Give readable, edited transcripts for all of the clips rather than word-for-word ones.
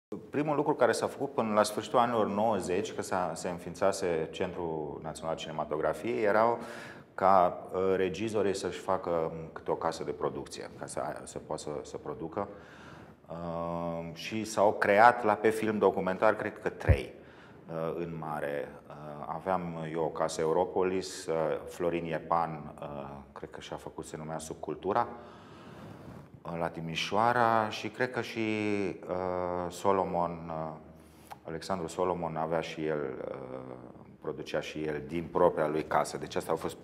Primul lucru care s-a făcut până la sfârșitul anilor 90, că se înființase Centrul Național al Cinematografiei, erau ca regizorii să-și facă câte o casă de producție, ca să poată să producă. Și s-au creat pe film documentar, cred că 3 în mare. Aveam eu o casă Europolis, Florin Iepan, cred că și-a făcut, se numea Subcultura, la Timișoara, și cred că și Alexandru Solomon avea și el, producea și el din propria lui casă. Deci asta au fost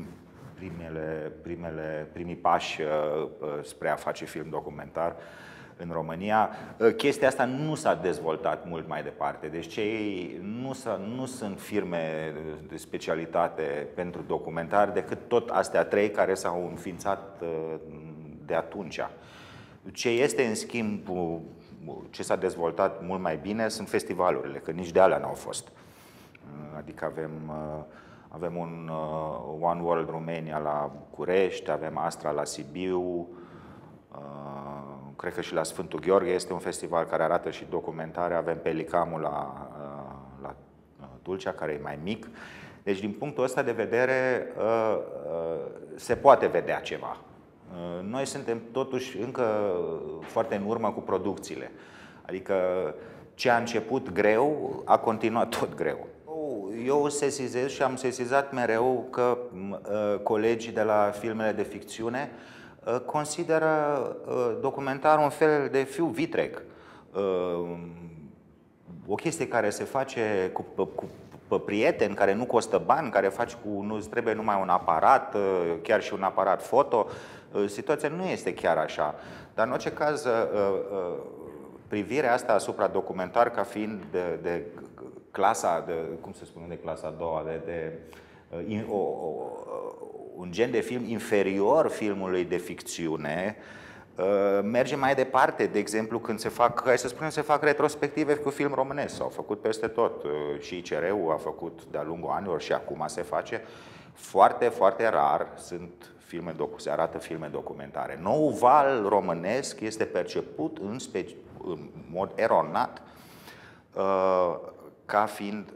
primii pași spre a face film documentar în România. Chestia asta nu s-a dezvoltat mult mai departe. Deci cei nu sunt firme de specialitate pentru documentar decât tot astea 3 care s-au înființat de atunci. Ce este, în schimb, ce s-a dezvoltat mult mai bine sunt festivalurile, că nici de alea n-au fost. Adică avem un One World Romania la București, avem Astra la Sibiu, cred că și la Sfântul Gheorghe este un festival care arată și documentare, avem Pelicamul la Tulcea, care e mai mic. Deci, din punctul ăsta de vedere, se poate vedea ceva. Noi suntem totuși încă foarte în urmă cu producțiile. Adică ce a început greu, a continuat tot greu. Eu sesizez și am sesizat mereu că colegii de la filmele de ficțiune consideră documentarul un fel de fiu vitreg. O chestie care se face cu prieteni, care nu costă bani, care faci nu-ți trebuie numai un aparat, chiar și un aparat foto. Situația nu este chiar așa. Dar în orice caz, privirea asta asupra documentar ca fiind de clasa, cum se spune, de clasa a doua, un gen de film inferior filmului de ficțiune, merge mai departe. De exemplu, când se fac retrospective cu film românesc, s-au făcut peste tot. Și ICR-ul a făcut de-a lungul anilor și acum se face. Foarte, foarte rar se arată filme documentare. Noul val românesc este perceput în mod eronat ca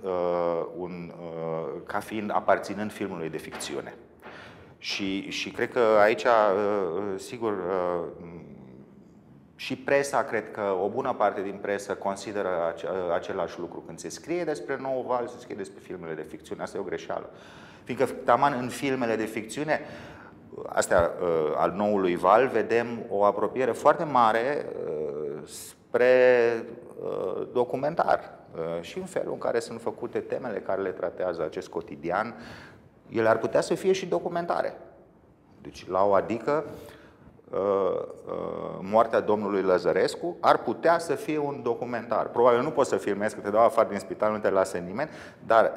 fiind aparținând filmului de ficțiune. Și cred că aici, sigur, și presa, cred că o bună parte din presă consideră același lucru. Când se scrie despre nou val, se scrie despre filmele de ficțiune. Asta e o greșeală. Fiindcă, taman, în filmele de ficțiune, astea al noului val, vedem o apropiere foarte mare spre documentar. Și în felul în care sunt făcute temele care le tratează acest cotidian, ele ar putea să fie și documentare. Deci, la o adică, moartea domnului Lăzărescu ar putea să fie un documentar. Probabil nu poți să filmezi, că te dau afară din spital, nu te lasă nimeni, dar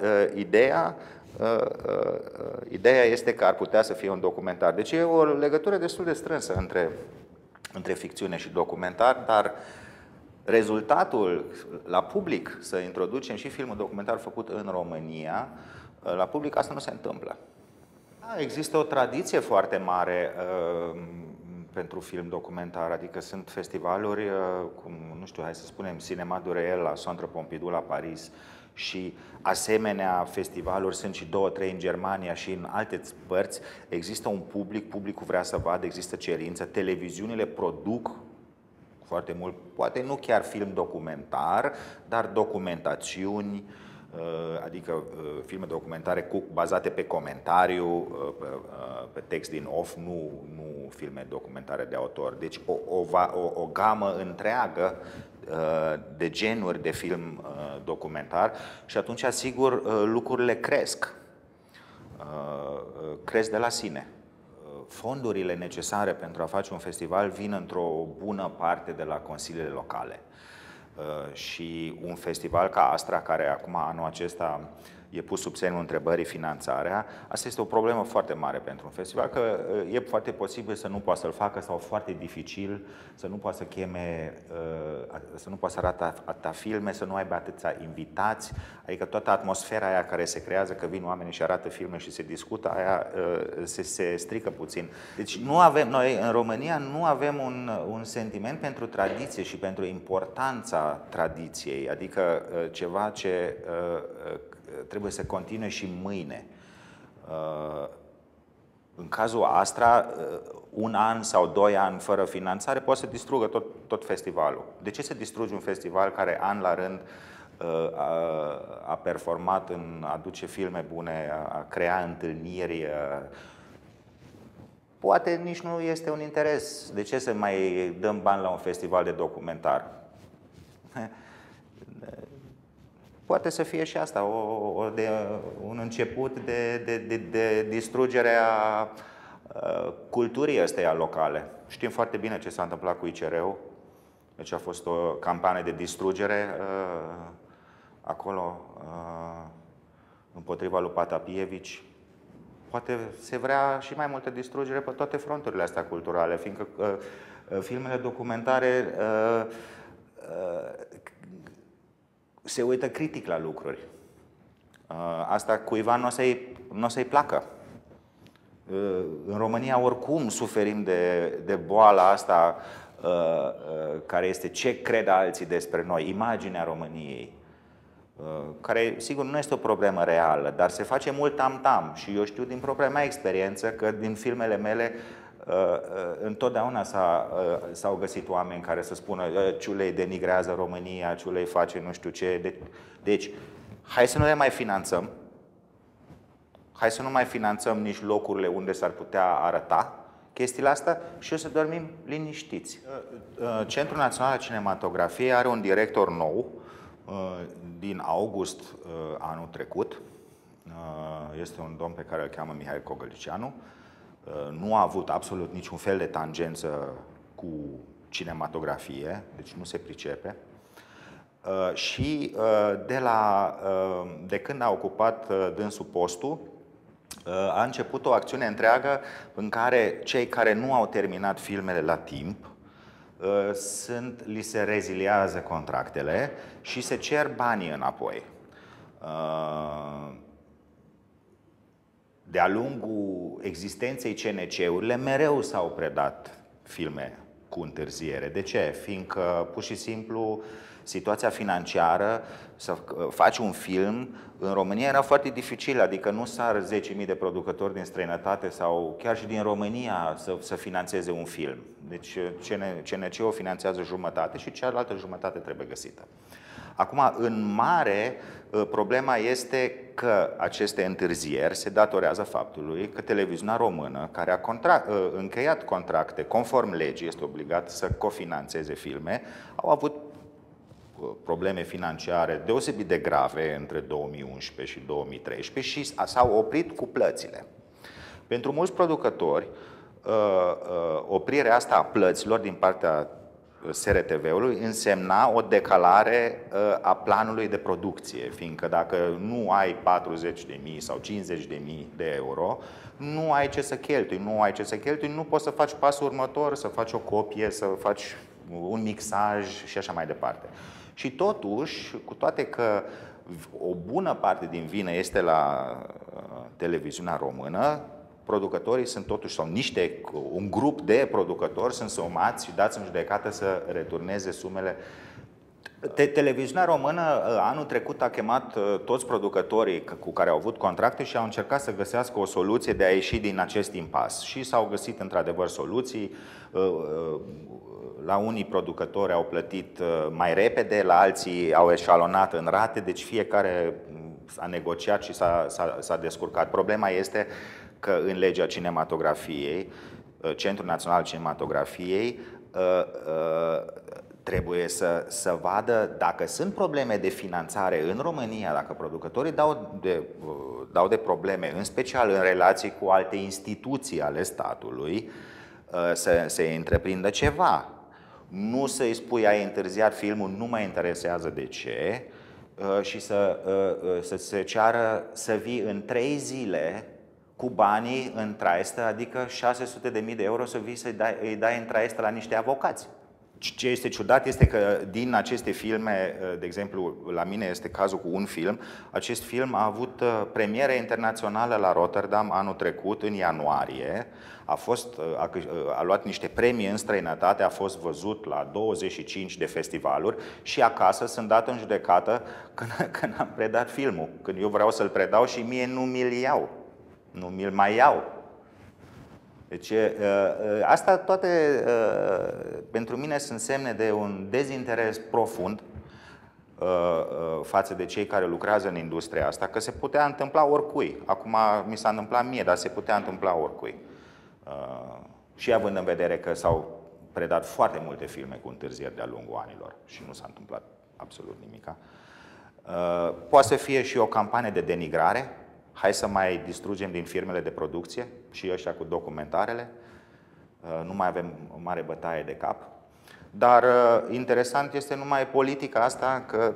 ideea este că ar putea să fie un documentar. Deci e o legătură destul de strânsă între ficțiune și documentar, dar rezultatul la public, să introducem și filmul documentar făcut în România, la public asta nu se întâmplă. Există o tradiție foarte mare pentru film documentar, adică sunt festivaluri, cum, nu știu, hai să spunem, Cinema du Réel la Centre Pompidou la Paris, și asemenea festivaluri sunt și 2-3 în Germania și în alte părți. Există un publicul vrea să vadă, există cerință, televiziunile produc foarte mult, poate nu chiar film documentar, dar documentațiuni, adică filme documentare bazate pe comentariu, pe text din off, nu filme documentare de autor. Deci o gamă întreagă de genuri de film documentar și atunci, sigur, lucrurile cresc de la sine. Fondurile necesare pentru a face un festival vin într-o bună parte de la consiliile locale. Și un festival ca Astra, care acum anul acesta e pus sub semnul întrebării finanțarea. Asta este o problemă foarte mare pentru un festival, că e foarte posibil să nu poată să-l facă sau foarte dificil să nu poată să cheme, să nu poată să arate atâta filme, să nu aibă atâția invitați, adică toată atmosfera aia care se creează, că vin oamenii și arată filme și se discută, aia se strică puțin. Deci noi în România nu avem un sentiment pentru tradiție și pentru importanța tradiției, adică ceva ce trebuie să continue și mâine. În cazul Astra, un an sau 2 ani fără finanțare poate să distrugă tot festivalul. De ce să distrugi un festival care an la rând a performat în a aduce filme bune, a crea întâlniri? Poate nici nu este un interes. De ce să mai dăm bani la un festival de documentar? Poate să fie și asta, un început de distrugere a culturii ăsteia locale. Știm foarte bine ce s-a întâmplat cu ICR-ul. Deci a fost o campanie de distrugere acolo împotriva lui Patapievici. Poate se vrea și mai multă distrugere pe toate fronturile astea culturale, fiindcă filmele documentare se uită critic la lucruri. Asta cuiva nu o să-i placă. În România oricum suferim de boala asta care este ce cred alții despre noi, imaginea României, care sigur nu este o problemă reală, dar se face mult tam-tam și eu știu din propria mea experiență că din filmele mele întotdeauna s-au găsit oameni care să spună Ciulei denigrează România, Ciulei face nu știu ce. Deci, hai să nu le mai finanțăm, hai să nu mai finanțăm nici locurile unde s-ar putea arăta chestiile astea și o să dormim liniștiți. Centrul Național al Cinematografiei are un director nou din august anul trecut. Este un domn pe care îl cheamă Mihai Cogălnicianu. Nu a avut absolut niciun fel de tangență cu cinematografie, deci nu se pricepe. Și de când a ocupat dânsul postul, a început o acțiune întreagă în care cei care nu au terminat filmele la timp li se reziliază contractele și se cer banii înapoi. De-a lungul existenței CNC-urile mereu s-au predat filme cu întârziere. De ce? Fiindcă pur și simplu situația financiară, să faci un film în România era foarte dificil, adică nu sar 10.000 de producători din străinătate sau chiar și din România să finanțeze un film. Deci CNC-ul finanțează jumătate și cealaltă jumătate trebuie găsită. Acum, în mare, problema este că aceste întârzieri se datorează faptului că televiziunea română, care a încheiat contracte conform legii, este obligat să cofinanțeze filme, au avut probleme financiare deosebit de grave între 2011 și 2013 și s-au oprit cu plățile. Pentru mulți producători, oprirea asta a plăților din partea SRTV-ului însemna o decalare a planului de producție, fiindcă dacă nu ai 40.000 sau 50.000 de euro, nu ai ce să cheltui, nu poți să faci pasul următor, să faci o copie, să faci un mixaj și așa mai departe. Și totuși, cu toate că o bună parte din vină este la televiziunea română, producătorii sunt totuși, sau un grup de producători sunt somați și dați în judecată să returneze sumele. Televiziunea română anul trecut a chemat toți producătorii cu care au avut contracte și au încercat să găsească o soluție de a ieși din acest impas. Și s-au găsit într-adevăr soluții. La unii producători au plătit mai repede, la alții au eșalonat în rate, deci fiecare a negociat și s-a descurcat. Problema este că în legea cinematografiei, Centrul Național al Cinematografiei trebuie să vadă dacă sunt probleme de finanțare în România, dacă producătorii dau de probleme, în special în relații cu alte instituții ale statului, să se întreprindă ceva. Nu să-i spui ai întârziat filmul, nu mă interesează de ce, și să se ceară să vii în 3 zile cu banii în traistă, adică 600.000 de euro să vii îi dai în traistă la niște avocați. Ce este ciudat este că din aceste filme, de exemplu, la mine este cazul cu un film, acest film a avut premieră internațională la Rotterdam anul trecut, în ianuarie, a luat niște premii în străinătate, a fost văzut la 25 de festivaluri și acasă sunt dat în judecată când am predat filmul, când eu vreau să-l predau și mie nu mi-l iau, nu mi-l mai iau. Deci, asta toate pentru mine sunt semne de un dezinteres profund față de cei care lucrează în industria asta, că se putea întâmpla oricui. Acum mi s-a întâmplat mie, dar se putea întâmpla oricui. Și având în vedere că s-au predat foarte multe filme cu întârzieri de-a lungul anilor și nu s-a întâmplat absolut nimica. Poate să fie și o campanie de denigrare. Hai să mai distrugem din firmele de producție și ăștia cu documentarele. Nu mai avem o mare bătaie de cap. Dar interesant este numai politica asta, că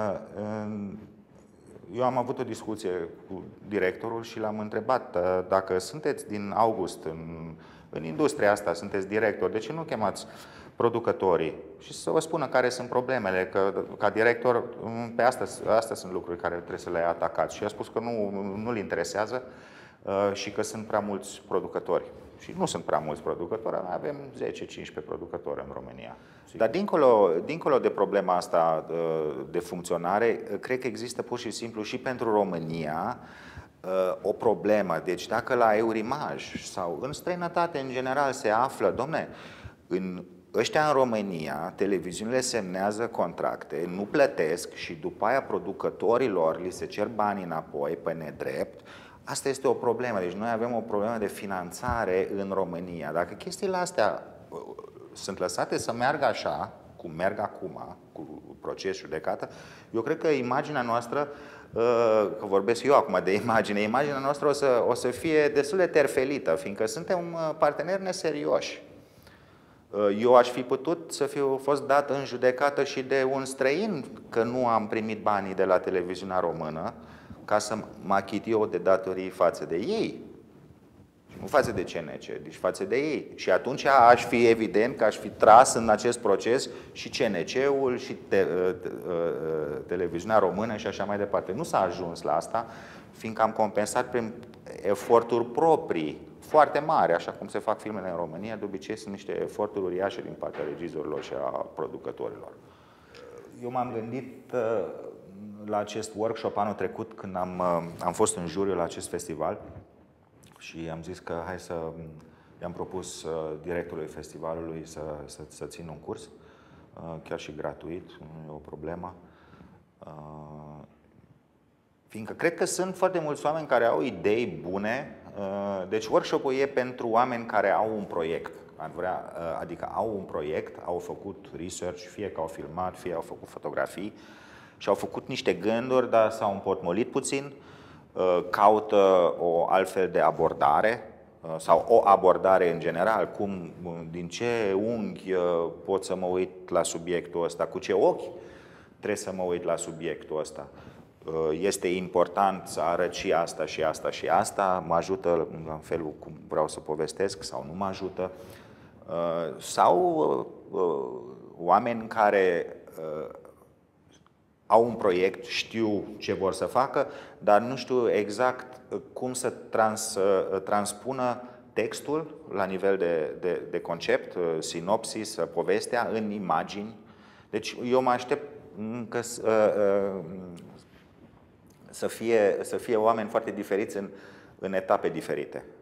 eu am avut o discuție cu directorul și l-am întrebat dacă sunteți din august în industria asta, sunteți director, de ce nu chemați producătorii și să vă spună care sunt problemele, că ca director pe astea sunt lucruri care trebuie să le atacați. Și a spus că nu-l interesează și că sunt prea mulți producători. Și nu sunt prea mulți producători, avem 10-15 producători în România. Dar dincolo de problema asta de funcționare, cred că există pur și simplu și pentru România o problemă. Deci dacă la Eurimaj sau în străinătate în general se află, domne, ăștia în România, televiziunile semnează contracte, nu plătesc și după aia producătorilor li se cer banii înapoi pe nedrept, asta este o problemă. Deci noi avem o problemă de finanțare în România. Dacă chestiile astea sunt lăsate să meargă așa, cum merg acum, cu proces judecată, eu cred că imaginea noastră, că vorbesc eu acum de imaginea noastră o să fie destul de terfelită, fiindcă suntem parteneri neserioși. Eu aș fi putut să fiu fost dat în judecată și de un străin că nu am primit banii de la televiziunea română ca să mă achit eu de datorii față de ei. Și nu față de CNC, deci față de ei. Și atunci aș fi evident că aș fi tras în acest proces și CNC-ul și televiziunea română și așa mai departe. Nu s-a ajuns la asta, fiindcă am compensat prin eforturi proprii foarte mari, așa cum se fac filmele în România, de obicei sunt niște eforturi uriașe din partea regizorilor și a producătorilor. Eu m-am gândit la acest workshop anul trecut când am fost în juriu la acest festival și am zis că i-am propus directorului festivalului să țin un curs, chiar și gratuit, nu e o problemă. Fiindcă cred că sunt foarte mulți oameni care au idei bune. Deci workshop-ul e pentru oameni care au un proiect, adică au un proiect, au făcut research, fie că au filmat, fie au făcut fotografii și au făcut niște gânduri, dar s-au împotmolit puțin, caută o altfel de abordare sau o abordare în general, din ce unghi pot să mă uit la subiectul ăsta, cu ce ochi trebuie să mă uit la subiectul ăsta. Este important să arăt și asta și asta și asta, mă ajută în felul cum vreau să povestesc sau nu mă ajută. Sau oameni care au un proiect, știu ce vor să facă, dar nu știu exact cum să transpună textul la nivel de concept, sinopsis, povestea în imagini. Deci eu mă aștept că să fie oameni foarte diferiți în etape diferite.